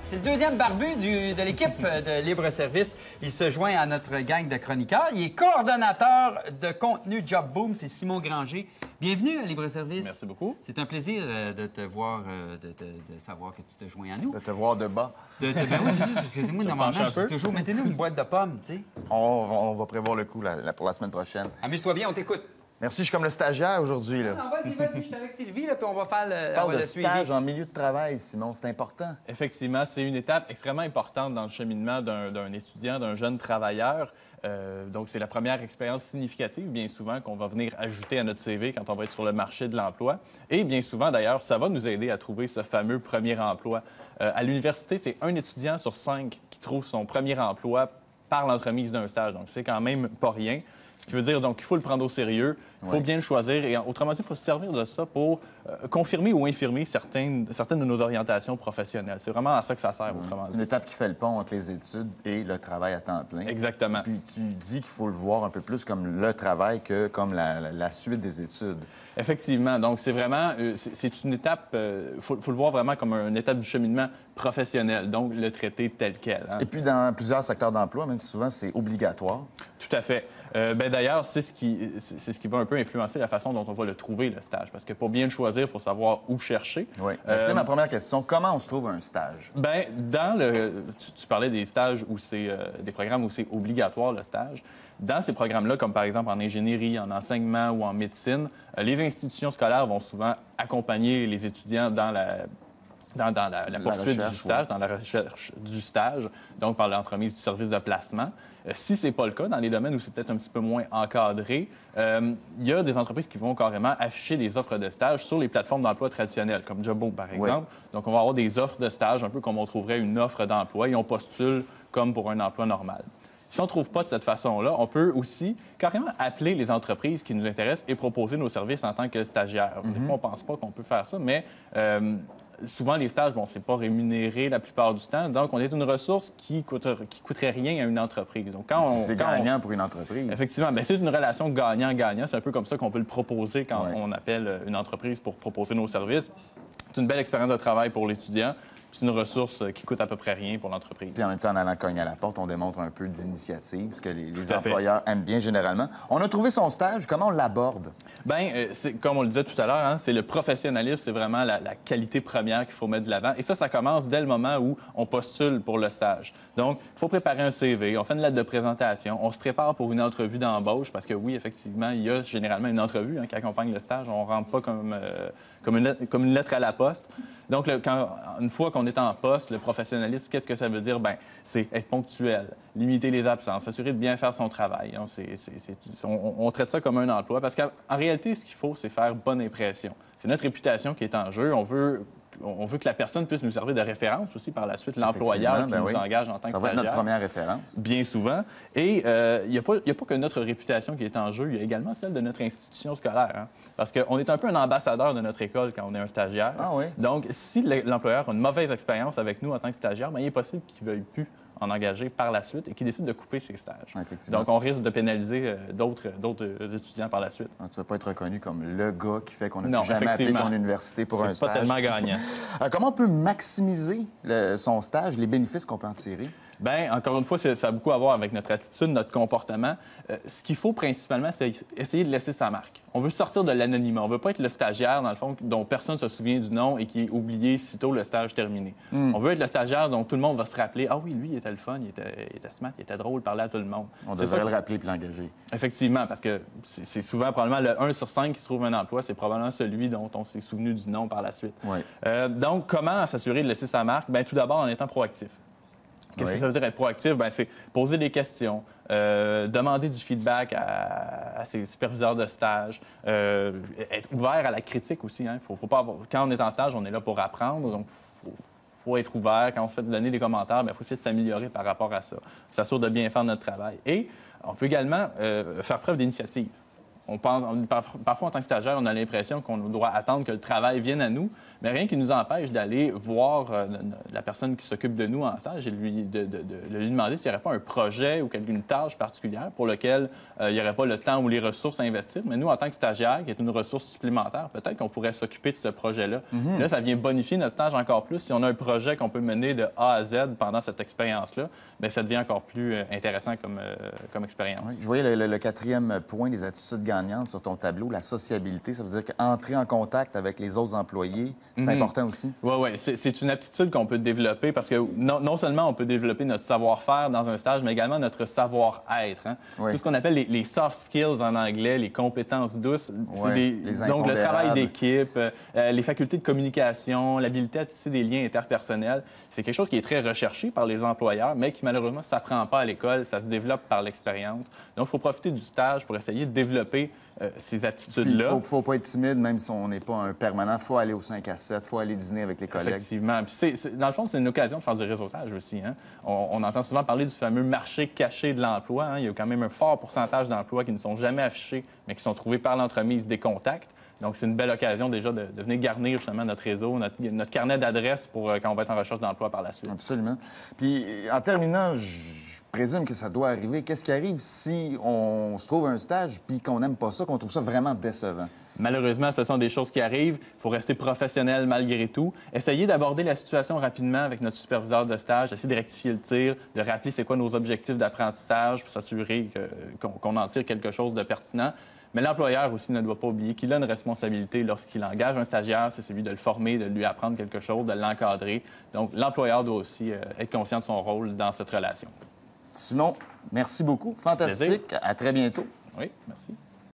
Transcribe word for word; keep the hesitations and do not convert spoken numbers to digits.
C'est le deuxième barbu du, de l'équipe de Libre Service. Il se joint à notre gang de chroniqueurs. Il est coordonnateur de contenu Job Boom. C'est Simon Granger. Bienvenue à Libre Service. Merci beaucoup. C'est un plaisir euh, de te voir, euh, de, de, de savoir que tu te joins à nous. De te voir de bas. De, de, ben oui, c'est juste parce que moi, normalement, je dis toujours, mettez-nous une boîte de pommes, tu sais. On, on va prévoir le coup là, là, pour la semaine prochaine. Amuse-toi bien, on t'écoute. Merci, je suis comme le stagiaire aujourd'hui. Non, vas-y, vas-y, je suis avec Sylvie, là, puis on va faire le, Parle on va de le suivi. stage en milieu de travail, Simon, c'est important. Effectivement, c'est une étape extrêmement importante dans le cheminement d'un, d'un étudiant, d'un jeune travailleur. Euh, donc, c'est la première expérience significative, bien souvent, qu'on va venir ajouter à notre C V quand on va être sur le marché de l'emploi. Et bien souvent, d'ailleurs, ça va nous aider à trouver ce fameux premier emploi. Euh, à l'université, c'est un étudiant sur cinq qui trouve son premier emploi par l'entremise d'un stage. Donc, c'est quand même pas rien. Ce qui veut dire donc qu'il faut le prendre au sérieux, il faut oui. bien le choisir et autrement dit, il faut se servir de ça pour euh, confirmer ou infirmer certaines, certaines de nos orientations professionnelles. C'est vraiment à ça que ça sert, autrement C'est dit. une étape qui fait le pont entre les études et le travail à temps plein. Exactement. Puis tu dis qu'il faut le voir un peu plus comme le travail que comme la, la, la suite des études. Effectivement. Donc, c'est vraiment, euh, c'est, c'est une étape, il euh, faut, faut le voir vraiment comme une étape du cheminement professionnel, donc le traiter tel quel. Hein. Et puis dans plusieurs secteurs d'emploi, même si souvent c'est obligatoire. Tout à fait. Euh, ben, d'ailleurs, c'est ce, qui, c'est ce qui va un peu influencer la façon dont on va le trouver, le stage. Parce que pour bien le choisir, il faut savoir où chercher. Oui. Euh, c'est ma première question. Comment on se trouve un stage? Bien, dans le... Tu, tu parlais des stages où c'est... Euh, des programmes où c'est obligatoire, le stage. Dans ces programmes-là, comme par exemple en ingénierie, en enseignement ou en médecine, euh, les institutions scolaires vont souvent accompagner les étudiants dans la... Dans, dans la, la poursuite recherche, du stage, oui. dans la recherche du stage, donc par l'entremise du service de placement. Euh, si ce n'est pas le cas, dans les domaines où c'est peut-être un petit peu moins encadré, euh, il y a des entreprises qui vont carrément afficher des offres de stage sur les plateformes d'emploi traditionnelles, comme Jobboom, par exemple. Oui. Donc, on va avoir des offres de stage, un peu comme on trouverait une offre d'emploi, et on postule comme pour un emploi normal. Si on ne trouve pas de cette façon-là, on peut aussi carrément appeler les entreprises qui nous intéressent et proposer nos services en tant que stagiaire. Mm-hmm. Des fois, on ne pense pas qu'on peut faire ça, mais... Euh, souvent, les stages, bon, c'est pas rémunéré la plupart du temps. Donc, on est une ressource qui coûte, qui coûterait rien à une entreprise. Donc, quand on, c'est quand gagnant on... pour une entreprise. Effectivement. Bien, c'est une relation gagnant-gagnant. C'est un peu comme ça qu'on peut le proposer quand ouais. on appelle une entreprise pour proposer nos services. C'est une belle expérience de travail pour l'étudiant. C'est une ressource qui coûte à peu près rien pour l'entreprise. Puis en même temps, en allant cogner à la porte, on démontre un peu d'initiative, ce que les, les employeurs aiment bien généralement. On a trouvé son stage. Comment on l'aborde? Bien, euh, c'est, comme on le disait tout à l'heure, hein, c'est le professionnalisme, c'est vraiment la, la qualité première qu'il faut mettre de l'avant. Et ça, ça commence dès le moment où on postule pour le stage. Donc, il faut préparer un C V, on fait une lettre de présentation, on se prépare pour une entrevue d'embauche, parce que oui, effectivement, il y a généralement une entrevue hein, qui accompagne le stage. On ne rentre pas comme, euh, comme, une lettre, comme une lettre à la poste. Donc, le, quand, une fois qu'on est en poste, le professionnalisme, qu'est-ce que ça veut dire? Bien, c'est être ponctuel, limiter les absences, s'assurer de bien faire son travail. Hein. C'est, c'est, c'est, on, on traite ça comme un emploi parce qu'en réalité, ce qu'il faut, c'est faire bonne impression. C'est notre réputation qui est en jeu. On veut... On veut que la personne puisse nous servir de référence aussi par la suite, l'employeur qui ben nous oui. engage en tant ça que stagiaire. Ça va être notre première référence. Bien souvent. Et euh, il n'y a, a pas que notre réputation qui est en jeu, il y a également celle de notre institution scolaire. Hein? Parce qu'on est un peu un ambassadeur de notre école quand on est un stagiaire. Ah oui? Donc, si l'employeur a une mauvaise expérience avec nous en tant que stagiaire, bien, il est possible qu'il ne veuille plus en engager par la suite et qu'il décide de couper ses stages. Effectivement. Donc, on risque de pénaliser euh, d'autres, d'autres étudiants par la suite. Ah, tu ne vas pas être reconnu comme le gars qui fait qu'on n'a non, jamais appelé ton université pour un stage. C'est pas tellement gagnant. euh, comment on peut maximiser le, son stage, les bénéfices qu'on peut en tirer? Bien, encore une fois, ça a beaucoup à voir avec notre attitude, notre comportement. Euh, ce qu'il faut principalement, c'est essayer de laisser sa marque. On veut sortir de l'anonymat. On ne veut pas être le stagiaire, dans le fond, dont personne ne se souvient du nom et qui est oublié sitôt le stage terminé. Mm. On veut être le stagiaire dont tout le monde va se rappeler. Ah oui, lui, il était le fun, il était, il était smart, il était drôle, il parlait à tout le monde. On devrait le rappeler puis l'engager. Effectivement, parce que c'est souvent probablement le un sur cinq qui se trouve un emploi, c'est probablement celui dont on s'est souvenu du nom par la suite. Oui. Euh, donc, comment s'assurer de laisser sa marque? Bien, tout d'abord, en étant proactif. Qu'est-ce oui. que ça veut dire être proactif? Bien, c'est poser des questions, euh, demander du feedback à, à ses superviseurs de stage, euh, être ouvert à la critique aussi. Hein. Faut, faut pas avoir... Quand on est en stage, on est là pour apprendre, donc il faut, faut être ouvert. Quand on se fait donner des commentaires, il faut essayer de s'améliorer par rapport à ça. S'assurer de bien faire notre travail. Et on peut également euh, faire preuve d'initiative. On pense, on, parfois, en tant que stagiaire, on a l'impression qu'on doit attendre que le travail vienne à nous, mais rien qui nous empêche d'aller voir euh, la personne qui s'occupe de nous en stage et de lui, de, de, de, de lui demander s'il n'y aurait pas un projet ou une tâche particulière pour lequel euh, il n'y aurait pas le temps ou les ressources à investir. Mais nous, en tant que stagiaire, qui est une ressource supplémentaire, peut-être qu'on pourrait s'occuper de ce projet-là. Mm-hmm. Là, ça vient bonifier notre stage encore plus. Si on a un projet qu'on peut mener de A à Z pendant cette expérience-là, bien, ça devient encore plus euh, intéressant comme, euh, comme expérience. Oui, je voyais le, le, le quatrième point des attitudes gagnantes sur ton tableau, la sociabilité. Ça veut dire qu'entrer en contact avec les autres employés, c'est mm-hmm. important aussi. Oui, oui. C'est une aptitude qu'on peut développer parce que non, non seulement on peut développer notre savoir-faire dans un stage, mais également notre savoir-être. Hein? Oui. Tout ce qu'on appelle les, les soft skills en anglais, les compétences douces. Oui, des, les donc, le travail d'équipe, euh, les facultés de communication, l'habilité à tisser des liens interpersonnels. C'est quelque chose qui est très recherché par les employeurs, mais qui, malheureusement, ça ne s'apprend pas à l'école, ça se développe par l'expérience. Donc, il faut profiter du stage pour essayer de développer euh, ces aptitudes-là. Il ne faut, faut pas être timide, même si on n'est pas un permanent. Il faut aller au cinq à sept, il faut aller dîner avec les collègues. Effectivement. Puis c'est, c'est, dans le fond, c'est une occasion de faire du réseautage aussi. Hein? On, on entend souvent parler du fameux marché caché de l'emploi. Hein? Il y a quand même un fort pourcentage d'emplois qui ne sont jamais affichés, mais qui sont trouvés par l'entremise des contacts. Donc, c'est une belle occasion déjà de, de venir garnir justement notre réseau, notre, notre carnet d'adresses pour euh, quand on va être en recherche d'emploi par la suite. Absolument. Puis, en terminant, je présume que ça doit arriver. Qu'est-ce qui arrive si on se trouve un stage puis qu'on n'aime pas ça, qu'on trouve ça vraiment décevant? Malheureusement, ce sont des choses qui arrivent. Il faut rester professionnel malgré tout. Essayer d'aborder la situation rapidement avec notre superviseur de stage, essayer de rectifier le tir, de rappeler c'est quoi nos objectifs d'apprentissage pour s'assurer que, qu'on, qu'on en tire quelque chose de pertinent. Mais l'employeur aussi ne doit pas oublier qu'il a une responsabilité lorsqu'il engage un stagiaire, c'est celui de le former, de lui apprendre quelque chose, de l'encadrer. Donc, l'employeur doit aussi euh, être conscient de son rôle dans cette relation. Simon, merci beaucoup. Fantastique. Plaisir. À très bientôt. Oui, merci.